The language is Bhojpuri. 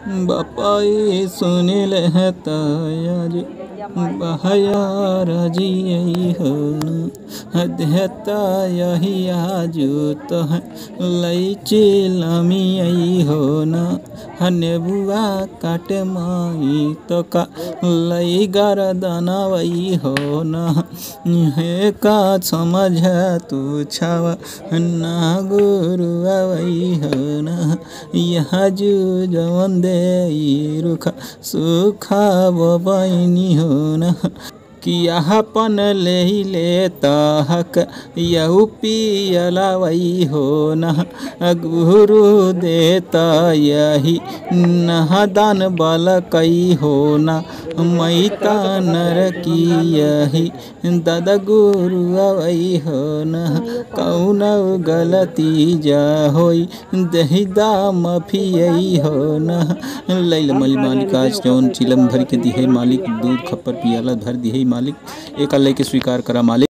बापाई सुनिल है तयारी बहयार जी हो देहता यही आजू तो है लईची लमी हो न हने बुआ काटे माई तो का लई गरदना वही हो न हे का समझ तू छावा ना गुरु वही हो न यह जू जवन दे रुखा सुखा बनी हो न किया पन ले तहक यहू पियला वही हो न गुरु देता यही नहदान बल कई हो न मैता नर की यही दद गुरु वही हो न कौन गलती जा होई दहिदा मफी यही हो न लैल मली मालिक आज जौन चिलम भर के दिहे मालिक दूध खप्पर पियाला भर दिहे मालिक एक अल्लाह के स्वीकार करा मालिक।